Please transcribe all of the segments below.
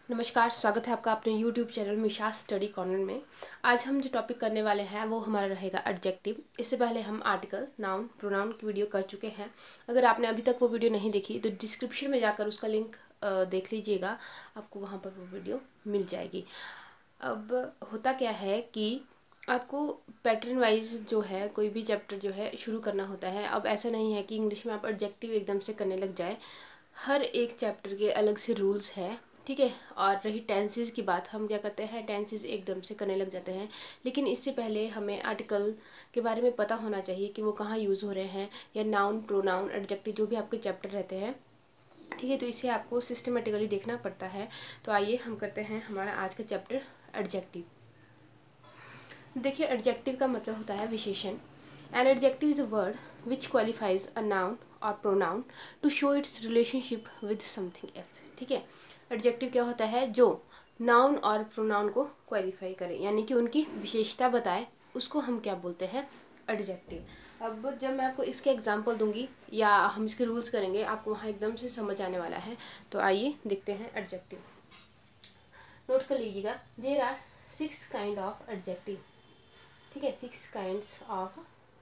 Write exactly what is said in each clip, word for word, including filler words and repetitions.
नमस्कार, स्वागत है आपका अपने YouTube channel Misha study corner में। आज हम जो टॉपिक करने वाले हैं वो हमारा रहेगा एडजेक्टिव। इससे पहले हम आर्टिकल, नाउन, प्रोनाउन की वीडियो कर चुके हैं। अगर आपने अभी तक वो वीडियो नहीं देखी तो डिस्क्रिप्शन में जाकर उसका लिंक देख लीजिएगा, आपको वहाँ पर वो वीडियो मिल जाएगी। अब होता क्या है कि आपको पैटर्न वाइज जो है कोई भी चैप्टर जो है शुरू करना होता है। अब ऐसा नहीं है कि इंग्लिश में आप एडजेक्टिव एकदम से करने लग जाए, हर एक चैप्टर के अलग से रूल्स हैं, ठीक है। और रही टेंसेस की बात, हम क्या करते हैं टेंसेस एकदम से करने लग जाते हैं, लेकिन इससे पहले हमें आर्टिकल के बारे में पता होना चाहिए कि वो कहाँ यूज़ हो रहे हैं, या नाउन, प्रोनाउन, एडजेक्टिव जो भी आपके चैप्टर रहते हैं, ठीक है। तो इसे आपको सिस्टमेटिकली देखना पड़ता है। तो आइए हम करते हैं हमारा आज का चैप्टर एडजेक्टिव। देखिए, एडजेक्टिव का मतलब होता है विशेषण। An adjective is a word which qualifies a noun और pronoun to show its relationship with something else, ठीक है। एडजेक्टिव क्या होता है? जो नाउन और प्रोनाउन को क्वालिफाई करे, यानी कि उनकी विशेषता बताए, उसको हम क्या बोलते हैं? एडजेक्टिव। अब जब मैं आपको इसके एग्जांपल दूंगी या हम इसके रूल्स करेंगे, आपको वहाँ एकदम से समझ आने वाला है। तो आइए देखते हैं एडजेक्टिव। नोट कर लीजिएगा, there are six kind of adjective, ठीक है। Six kinds of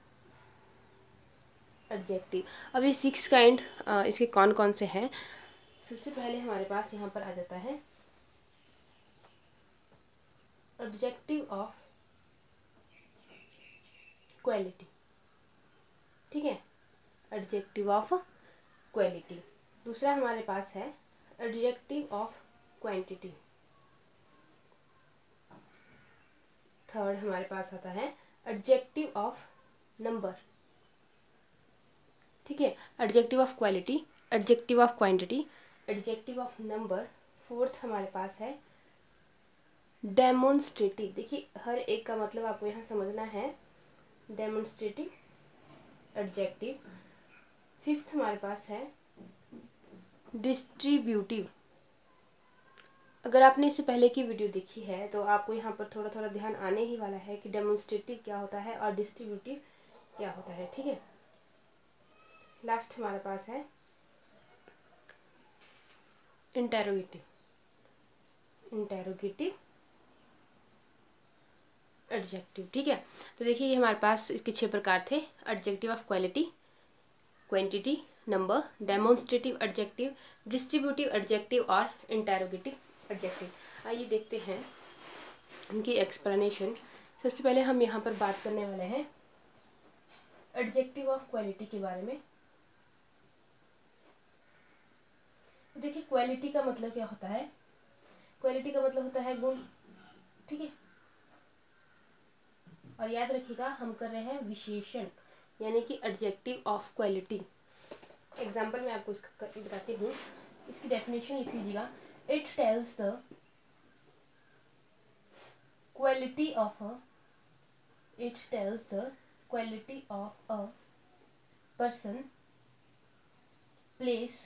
adjective. अब ये सिक्स काइंड इसके कौन कौन से हैं? सबसे पहले हमारे पास यहाँ पर आ जाता है एडजेक्टिव ऑफ क्वालिटी, ठीक है। Adjective of quality. दूसरा हमारे पास है एडजेक्टिव ऑफ क्वांटिटी। थर्ड हमारे पास आता है एडजेक्टिव ऑफ नंबर, ठीक है। Adjective of quality, adjective of quantity, adjective of number. Fourth हमारे पास है डेमोन्स्ट्रेटिव। देखिए, हर एक का मतलब आपको यहाँ समझना है। Demonstrative adjective. फिफ्थ हमारे पास है डिस्ट्रीब्यूटिव। अगर आपने इससे पहले की वीडियो देखी है तो आपको यहाँ पर थोड़ा थोड़ा ध्यान आने ही वाला है कि डेमोन्स्ट्रेटिव क्या होता है और डिस्ट्रीब्यूटिव क्या होता है, ठीक है। लास्ट हमारे पास है इंटेरोगेटिव। इंटेरोगेटिव एडजेक्टिव, ठीक है। तो देखिए, ये हमारे पास इसके छह प्रकार थे। Adjective of quality, quantity, number, demonstrative adjective, distributive adjective और इंटेरोगेटिव एडजेक्टिव। आइए देखते हैं इनकी एक्सप्लेनेशन। सबसे पहले हम यहाँ पर बात करने वाले हैं एडजेक्टिव ऑफ क्वालिटी के बारे में। देखिए, क्वालिटी का मतलब क्या होता है? क्वालिटी का मतलब होता है गुण, ठीक है। और याद रखिएगा, हम कर रहे हैं विशेषण, यानी कि एडजेक्टिव ऑफ क्वालिटी। एग्जाम्पल मैं आपको इसका बताती हूँ, इसकी डेफिनेशन लिख लीजिएगा। It tells the quality of a it tells the quality of a person, place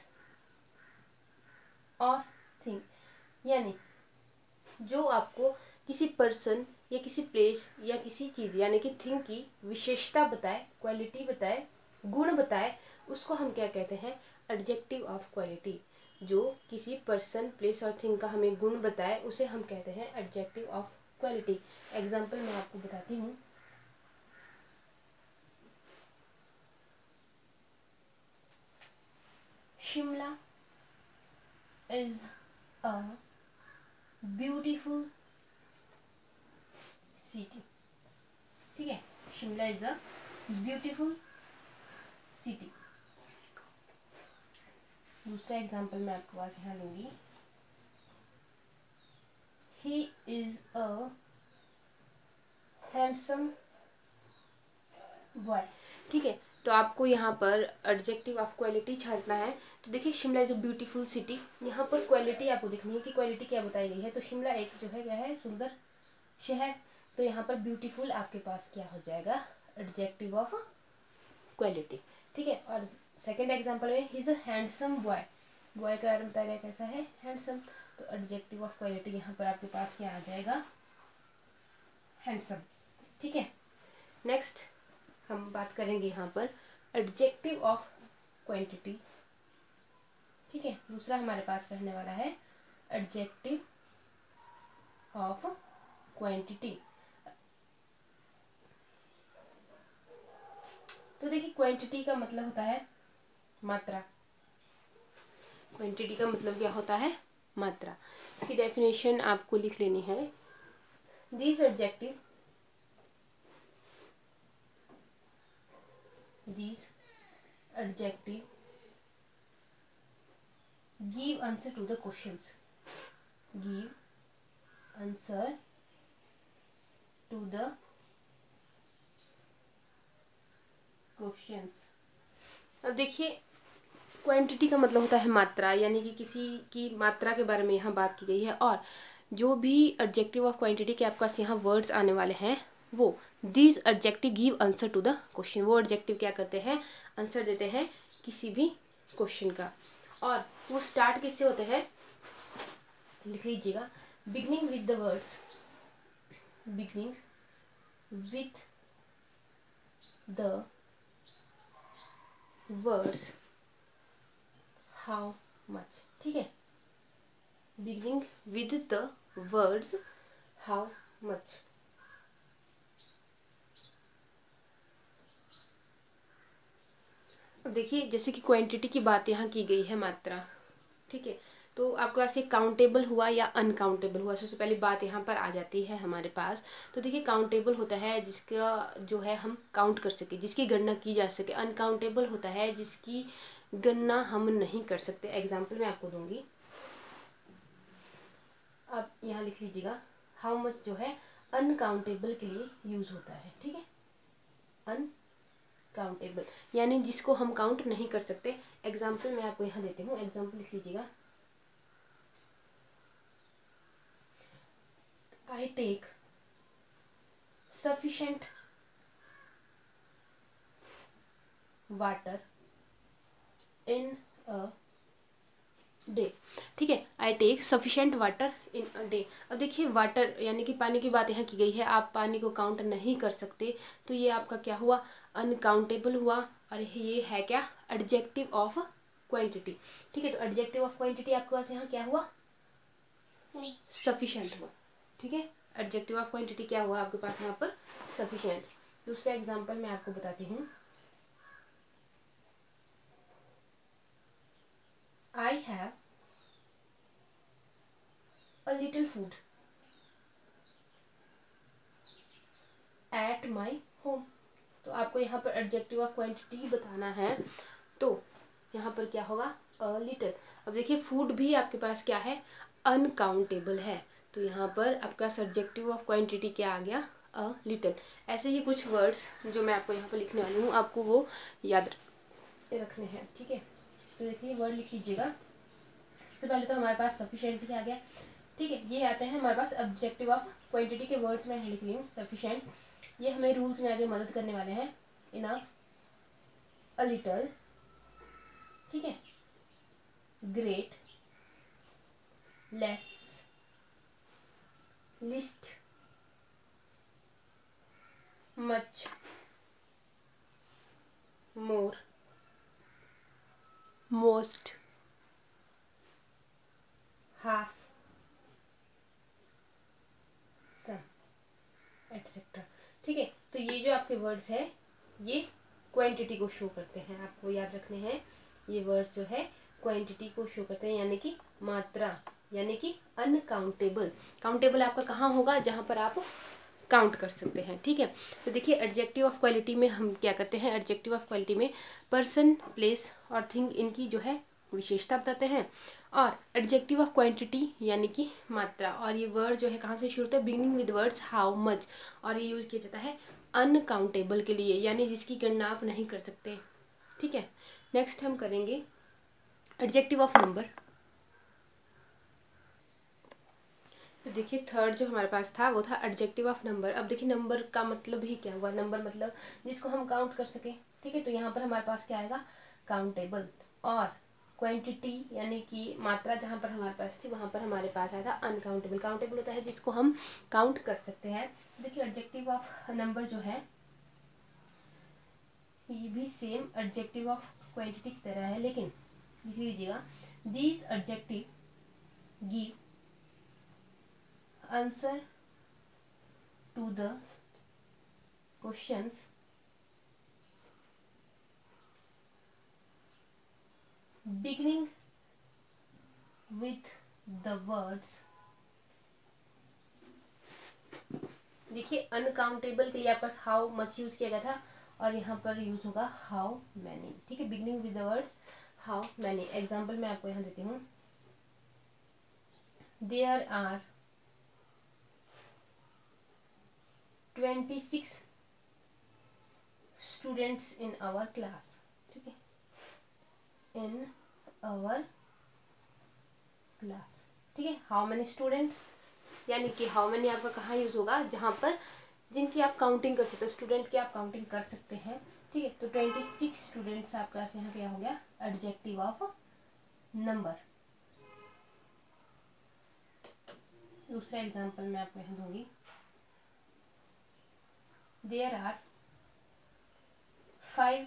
और थिंग। यानी जो आपको किसी पर्सन या किसी प्लेस या किसी चीज़ यानी कि थिंग की विशेषता बताए, क्वालिटी बताए, गुण बताए, उसको हम क्या कहते हैं? Adjective of quality. जो किसी पर्सन, प्लेस और थिंग का हमें गुण बताए, उसे हम कहते हैं एडजेक्टिव ऑफ क्वालिटी। एग्जाम्पल मैं आपको बताती हूँ। Shimla is a beautiful city, ठीक है। Shimla is a beautiful city. दूसरा एग्जाम्पल मैं आपके पास यहाँ लूंगी। He is a handsome boy, ठीक है। तो आपको यहाँ पर एडजेक्टिव ऑफ क्वालिटी छांटना है। तो देखिए, Shimla is a beautiful city. यहाँ पर क्वालिटी आपको देखनी है कि क्वालिटी क्या बताई गई है। तो शिमला एक जो है क्या है? सुंदर शहर। तो यहाँ पर ब्यूटीफुल आपके पास क्या हो जाएगा? एडजेक्टिव ऑफ क्वालिटी, ठीक है। और सेकेंड एग्जाम्पल में he is a handsome boy. Boy का बारे में बताया गया कैसा है? हैंडसम। तो एडजेक्टिव ऑफ क्वालिटी यहाँ पर आपके पास क्या आ जाएगा? हैंडसम, ठीक है। नेक्स्ट हम बात करेंगे यहाँ पर एडजेक्टिव ऑफ क्वांटिटी, ठीक है। दूसरा हमारे पास रहने वाला है एडजेक्टिव ऑफ क्वांटिटी। तो देखिए क्वांटिटी का मतलब होता है मात्रा। क्वांटिटी का मतलब क्या होता है? मात्रा। इसकी डेफिनेशन आपको लिख लेनी है। These adjective these adjective give answer to the questions. Give answer to the questions. अब देखिए क्वांटिटी का मतलब होता है मात्रा, यानी कि किसी की मात्रा के बारे में यहाँ बात की गई है। और जो भी एडजेक्टिव ऑफ क्वांटिटी के आपके पास यहाँ वर्ड्स आने वाले हैं वो this adjective give answer to the question. वो एडजेक्टिव क्या करते हैं? आंसर देते हैं किसी भी क्वेश्चन का। और वो स्टार्ट किससे होते हैं? लिख लीजिएगा, beginning with the words beginning with the words how much. ठीक है, beginning with the words how much. अब देखिए जैसे कि क्वांटिटी की बात यहाँ की गई है, मात्रा। ठीक है, तो आपके पास ये काउंटेबल हुआ या अनकाउंटेबल हुआ, सबसे पहली बात यहाँ पर आ जाती है हमारे पास। तो देखिए काउंटेबल होता है जिसका जो है हम काउंट कर सके, जिसकी गणना की जा सके। अनकाउंटेबल होता है जिसकी गणना हम नहीं कर सकते। एग्जाम्पल मैं आपको दूंगी, आप यहाँ लिख लीजिएगा, हाउ मच जो है अनकाउंटेबल के लिए यूज होता है। ठीक है, अनकाउंटेबल यानी जिसको हम काउंट नहीं कर सकते। एग्जाम्पल मैं आपको यहाँ देती हूँ, एग्जाम्पल लिख लीजिएगा, I take sufficient water in a day। ठीक है, I take sufficient water in a day. अब देखिए वाटर यानी कि पानी की बात यहाँ की गई है। आप पानी को काउंट नहीं कर सकते, तो ये आपका क्या हुआ? अनकाउंटेबल हुआ। और ये है क्या? Adjective of quantity. ठीक है, तो एडजेक्टिव ऑफ क्वांटिटी आपके पास यहाँ क्या हुआ? सफिशेंट हुआ। ठीक है, एडजेक्टिव ऑफ क्वांटिटी क्या हुआ आपके पास यहाँ पर? सफिशेंट। दूसरा एग्जांपल मैं आपको बताती हूँ, I have a little food at my home। तो आपको यहाँ पर एडजेक्टिव ऑफ क्वांटिटी बताना है, तो यहाँ पर क्या होगा? A little. अब देखिए फूड भी आपके पास क्या है? अनकाउंटेबल है, तो यहाँ पर आपका एडजेक्टिव ऑफ क्वांटिटी क्या आ गया? A little. ऐसे ही कुछ वर्ड्स जो मैं आपको यहाँ पर लिखने वाली हूँ, आपको वो याद रखने हैं। ठीक है, तो देखिए वर्ड लिख लीजिएगा। सबसे पहले तो हमारे पास सफिशिएंट ही आ गया। ठीक है, ये आते हैं हमारे पास ऑब्जेक्टिव ऑफ क्वांटिटी के वर्ड्स में लिख रही हूँ। सफिशिएंट, ये हमें रूल्स में आगे मदद करने वाले हैं। इनफ, अ लिटल, ठीक है, great, less, least, much, more, most, half, some, etcetera. ठीक है, तो ये जो आपके वर्ड्स है ये क्वांटिटी को शो करते हैं, आपको याद रखने हैं। ये वर्ड्स जो है क्वांटिटी को शो करते हैं, यानी कि मात्रा, यानी कि अनकाउंटेबल। काउंटेबल आपका कहाँ होगा? जहाँ पर आप काउंट कर सकते हैं। ठीक है, तो देखिए एडजेक्टिव ऑफ क्वालिटी में हम क्या करते हैं? एडजेक्टिव ऑफ क्वालिटी में पर्सन, प्लेस और थिंग इनकी जो है विशेषता बताते हैं। और एडजेक्टिव ऑफ क्वांटिटी यानी कि मात्रा, और ये वर्ड जो है कहाँ से शुरू होता है? Beginning with words how much. और ये यूज़ किया जाता है अनकाउंटेबल के लिए, यानी जिसकी गणना आप नहीं कर सकते। ठीक है, नेक्स्ट हम करेंगे एडजेक्टिव ऑफ नंबर। तो देखिए थर्ड जो हमारे पास था वो था एडजेक्टिव ऑफ नंबर। अब देखिए नंबर का मतलब ही क्या हुआ? नंबर मतलब जिसको हम काउंट कर सकें। ठीक है, तो यहाँ पर हमारे पास क्या आएगा? काउंटेबल। और क्वांटिटी यानी कि मात्रा जहाँ पर हमारे पास थी वहाँ पर हमारे पास आया था अनकाउंटेबल। काउंटेबल होता है जिसको हम काउंट कर सकते हैं। देखिए एडजेक्टिव ऑफ नंबर जो है ये भी सेम एडजेक्टिव ऑफ क्वांटिटी की तरह है, लेकिन लिख लीजिएगा, these adjective give answer to the questions beginning with the words, देखिए अनकाउंटेबल के लिए आपके पास हाउ मच यूज किया गया था और यहाँ पर यूज होगा हाउ मैनी, ठीक है, beginning with the words how many. Example मैं आपको यहाँ देती हूँ, there are twenty six students in our class, ठीक है, इन आवर क्लास, ठीक है। हाउ मैनी स्टूडेंट्स यानी कि हाउ मैनी आपका कहाँ यूज होगा, जहाँ पर जिनकी आप काउंटिंग कर सकते हैं, स्टूडेंट की आप काउंटिंग कर सकते हैं, ठीक है। तो ट्वेंटी सिक्स स्टूडेंट्स आपका यहाँ क्या हो गया, एडजेक्टिव ऑफ नंबर। दूसरा एग्जांपल मैं आपको यहाँ दूंगी, there are five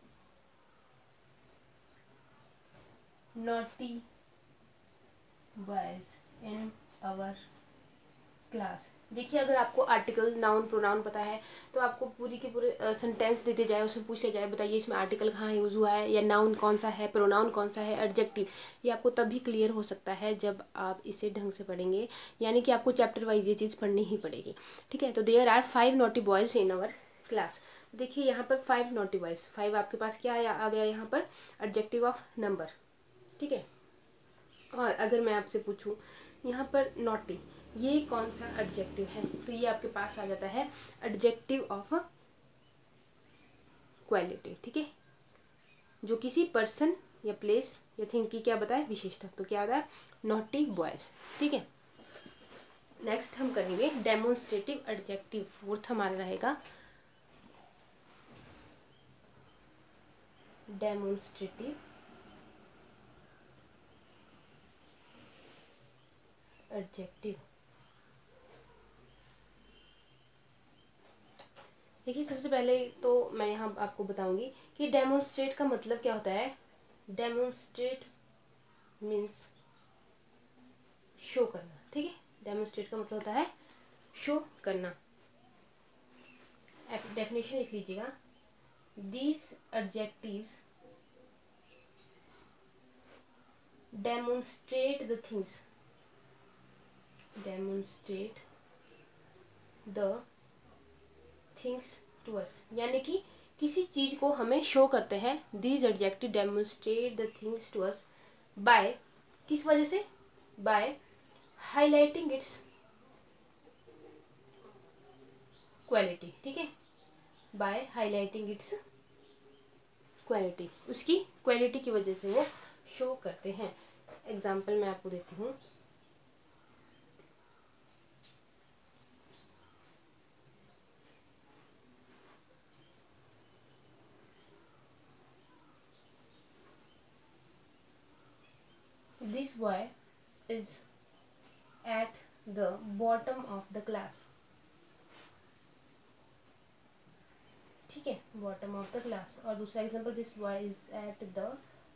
naughty boys in our class. देखिए अगर आपको आर्टिकल, नाउन, प्रोनाउन पता है तो आपको पूरी के पूरे सेंटेंस देते जाए, उसमें पूछे जाए बताइए इसमें आर्टिकल कहाँ यूज़ हुआ है, या नाउन कौन सा है, प्रोनाउन कौन सा है, एडजेक्टिव, ये आपको तभी क्लियर हो सकता है जब आप इसे ढंग से पढ़ेंगे, यानी कि आपको चैप्टर वाइज ये चीज़ पढ़नी ही पड़ेगी, ठीक है। तो there are five naughty boys in our class. देखिए यहाँ पर फाइव नॉटी बॉयज़, फाइव आपके पास क्या आ गया यहाँ पर, एडजेक्टिव ऑफ नंबर, ठीक है। और अगर मैं आपसे पूछूं यहाँ पर नॉटी, ये कौन सा एडजेक्टिव है, तो ये आपके पास आ जाता है एडजेक्टिव ऑफ क्वालिटी, ठीक है, जो किसी पर्सन या प्लेस या थिंग की क्या बताए, विशेषता। तो क्या आता है, नॉटी बॉयज, ठीक है। नेक्स्ट हम करेंगे डेमोन्स्ट्रेटिव एडजेक्टिव, फोर्थ हमारा रहेगा डेमोन्स्ट्रेटिव एडजेक्टिव। देखिए सबसे पहले तो मैं यहाँ आपको बताऊंगी कि डेमोन्स्ट्रेट का मतलब क्या होता है। डेमोन्स्ट्रेट मीन्स शो करना, ठीक है। डेमोन्स्ट्रेट का मतलब होता है शो करना। डेफिनेशन लिख लीजिएगा, these adjectives demonstrate the things, demonstrate the things to us, यानी कि किसी चीज को हमें शो करते हैं। These adjective demonstrate the things to us by, किस वजह से, बाय हाईलाइटिंग इट्स क्वालिटी, ठीक है, बाय हाईलाइटिंग इट्स क्वालिटी, उसकी क्वालिटी की वजह से वो शो करते हैं। एग्जाम्पल मैं आपको देती हूँ, this boy is at the bottom of the class, ठीक है, बॉटम ऑफ द क्लास। और दूसरा example, this boy is at the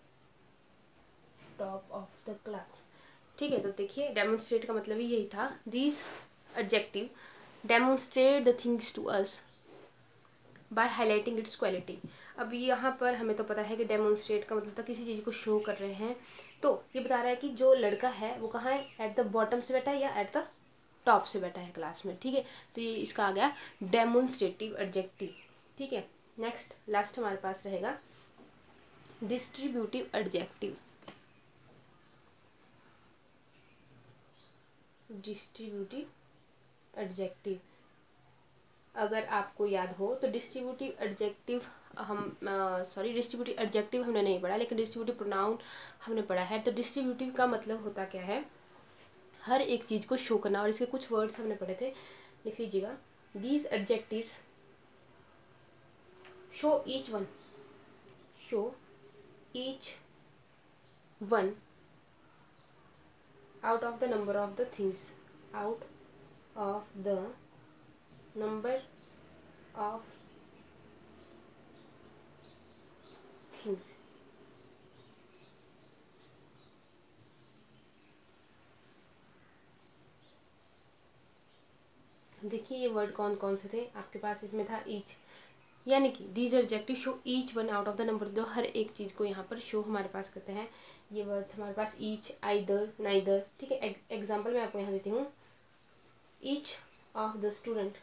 top of the class, ठीक है। तो देखिए डेमोन्स्ट्रेट का मतलब ही यही था, these adjective demonstrate the things to us by highlighting its quality. अब यहाँ पर हमें तो पता है कि डेमोन्स्ट्रेट का मतलब था किसी चीज़ को शो कर रहे हैं, तो ये बता रहा है कि जो लड़का है वो कहाँ है, एट द बॉटम से बैठा है या एट द टॉप से बैठा है क्लास में, ठीक है। तो ये इसका आ गया डेमोन्स्ट्रेटिव एडजेक्टिव, ठीक है। नेक्स्ट लास्ट हमारे पास रहेगा डिस्ट्रीब्यूटिव एडजेक्टिव। डिस्ट्रीब्यूटिव एडजेक्टिव, अगर आपको याद हो तो डिस्ट्रीब्यूटिव एडजेक्टिव हम सॉरी डिस्ट्रीब्यूटिव एडजेक्टिव हमने नहीं पढ़ा, लेकिन डिस्ट्रीब्यूटिव प्रोनाउन हमने पढ़ा है। तो डिस्ट्रीब्यूटिव का मतलब होता क्या है, हर एक चीज़ को शो करना। और इसके कुछ वर्ड्स हमने पढ़े थे, लिख लीजिएगा, these adjectives show each one, show each one out of the number of the things, out of the number of things, देखिए ये वर्ड कौन कौन से थे आपके पास, इसमें था ईच, यानी कि these adjective show each one out of the number, जो हर एक चीज़ को यहाँ पर शो हमारे पास करते हैं। ये वर्ड हमारे पास ईच, आइदर, नाइदर, ठीक है। एग्जाम्पल मैं आपको यहाँ देती हूँ। Each of the student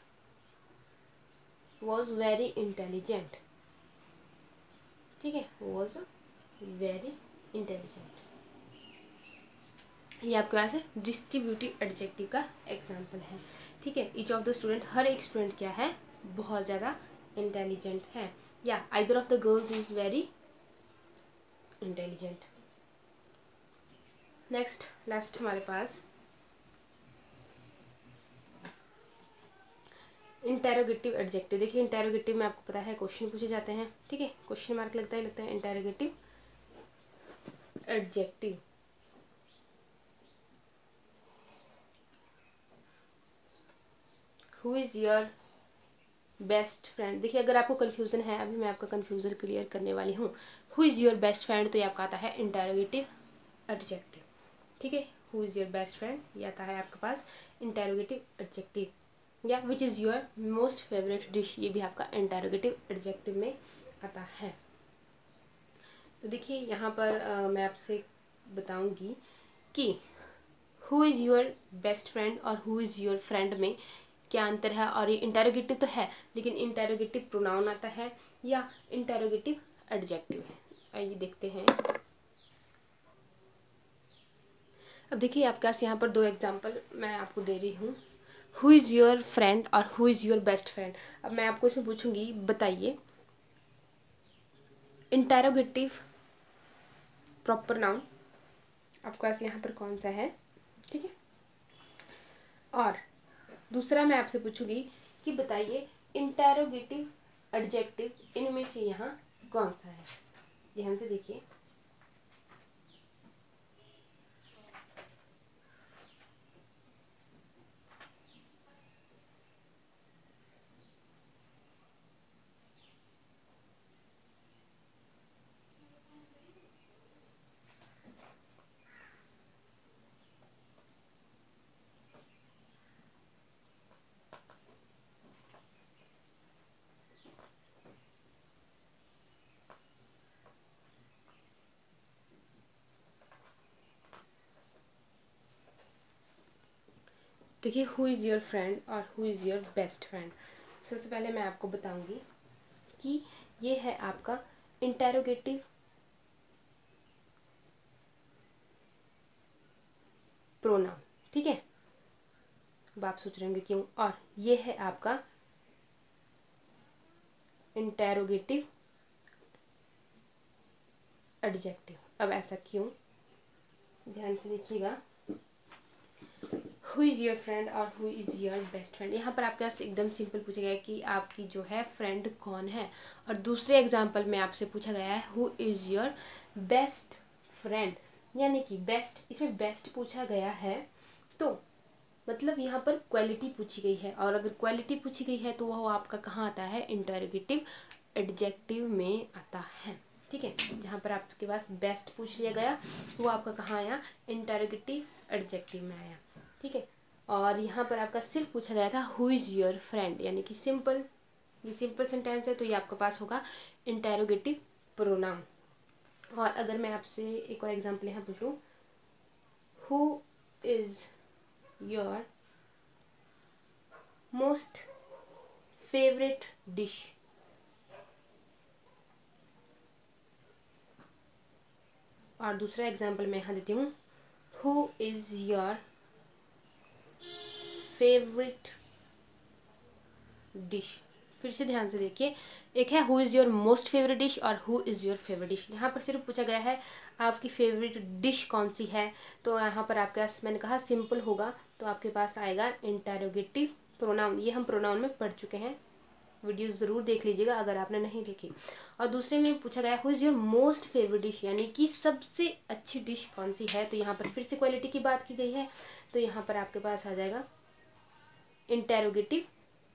was very intelligent, ठीक है, वॉज वेरी इंटेलिजेंट। ये आपके पास है डिस्ट्रीब्यूटिव एडजेक्टिव का एग्जाम्पल है, ठीक है। ईच ऑफ द स्टूडेंट, हर एक स्टूडेंट क्या है, बहुत ज़्यादा इंटेलिजेंट है। या either of the girls is very intelligent. Next last हमारे पास इंटेरोगेटिव एडजेक्टिव। देखिए इंटेरोगेटिव में आपको पता है क्वेश्चन पूछे जाते हैं, ठीक है, क्वेश्चन मार्क लगता है लगता है interrogative adjective. Who is your best friend. देखिए अगर आपको कन्फ्यूज़न है, अभी मैं आपका कन्फ्यूज़न क्लियर करने वाली हूँ। Who is your best friend, तो ये आपका आता है इंटेरोगेटिव एडजेक्टिव, ठीक है। Who is your best friend ये आता है आपके पास इंटेरोगेटिव एडजेक्टिव। या which is your most favourite dish, ये भी आपका इंटेरोगेटिव एडजेक्टिव में आता है। तो देखिए यहाँ पर आ, मैं आपसे बताऊँगी कि who is your best friend और हु इज़ योर फ्रेंड में क्या अंतर है। और ये इंटेरोगेटिव तो है, लेकिन इंटेरोगेटिव प्रोनाउन आता है या इंटेरोगेटिव एडजेक्टिव है। आइए देखते हैं। अब देखिए आपके पास यहाँ पर दो एग्जांपल मैं आपको दे रही हूँ। हु इज़ योर फ्रेंड और who is your best friend. अब मैं आपको इसमें पूछूंगी, बताइए इंटेरोगेटिव प्रॉपर नाउन आपके पास यहाँ पर कौन सा है, ठीक है। और दूसरा मैं आपसे पूछूंगी कि बताइए इंटेरोगेटिव एडजेक्टिव, इनमें से यहाँ कौन सा है। ध्यान से देखिए। देखिए हु इज़ योर फ्रेंड और who is your best friend. सबसे पहले मैं आपको बताऊंगी कि ये है आपका इंटेरोगेटिव प्रोनाउन, ठीक है। अब आप सोच रहे होंगे क्यों। और ये है आपका इंटेरोगेटिव एडजेक्टिव। अब ऐसा क्यों, ध्यान से देखिएगा। हु इज़ योर फ्रेंड और who is your best friend, यहाँ पर आपके पास एकदम सिंपल पूछा गया है कि आपकी जो है फ्रेंड कौन है। और दूसरे एग्जाम्पल में आपसे पूछा गया है who is your best friend, यानी कि बेस्ट, इसमें बेस्ट पूछा गया है तो मतलब यहाँ पर क्वालिटी पूछी गई है। और अगर क्वालिटी पूछी गई है तो वह आपका कहाँ आता है, इंटेरोगेटिव एडजेक्टिव में आता है, ठीक है। जहाँ पर आपके पास बेस्ट पूछ लिया गया वो आपका कहाँ आया, इंटेरोगेटिव एडजेक्टिव में आया, ठीक है। और यहाँ पर आपका सिर्फ पूछा गया था हु इज़ योर फ्रेंड, यानी कि सिंपल, ये सिंपल सेंटेंस है तो ये आपके पास होगा इंटेरोगेटिव प्रोनाउन। और अगर मैं आपसे एक और एग्जांपल यहाँ पूछूँ, who is your most favourite dish, और दूसरा एग्जांपल मैं यहाँ देती हूँ, who is your favourite dish. फिर से ध्यान से देखिए, एक है who is your most favourite dish और who is your favourite dish. यहाँ पर सिर्फ पूछा गया है आपकी फेवरेट डिश कौन सी है, तो यहाँ पर आपके पास मैंने कहा सिंपल होगा तो आपके पास आएगा इंटेरोगेटिव प्रोनाउन। ये हम प्रोनाउन में पढ़ चुके हैं, वीडियो ज़रूर देख लीजिएगा अगर आपने नहीं देखी। और दूसरे में पूछा गया who is your most favourite dish, यानी कि सबसे अच्छी डिश कौन सी है, तो यहाँ पर फिर से क्वालिटी की बात की गई है तो यहाँ पर आपके पास आ जाएगा इंटेरोगेटिव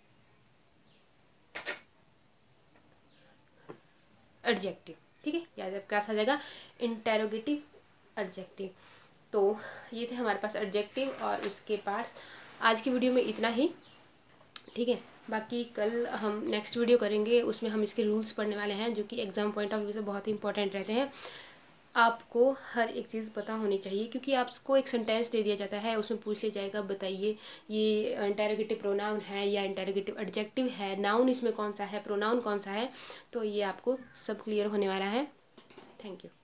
एडजेक्टिव, ठीक है। या आपके पास आ जाएगा इंटेरोगेटिव एडजेक्टिव। तो ये थे हमारे पास एडजेक्टिव और उसके पास। आज की वीडियो में इतना ही। ठीक है। बाकी कल हम नेक्स्ट वीडियो करेंगे, उसमें हम इसके रूल्स पढ़ने वाले हैं जो कि एग्ज़ाम पॉइंट ऑफ व्यू से बहुत ही इंपॉर्टेंट रहते हैं। आपको हर एक चीज़ पता होनी चाहिए, क्योंकि आपको एक सेंटेंस दे दिया जाता है, उसमें पूछ लिया जाएगा बताइए ये इंटेरोगेटिव प्रोनाउन है या इंटेरोगेटिव एडजेक्टिव है, नाउन इसमें कौन सा है, प्रोनाउन कौन सा है। तो ये आपको सब क्लियर होने वाला है। Thank you.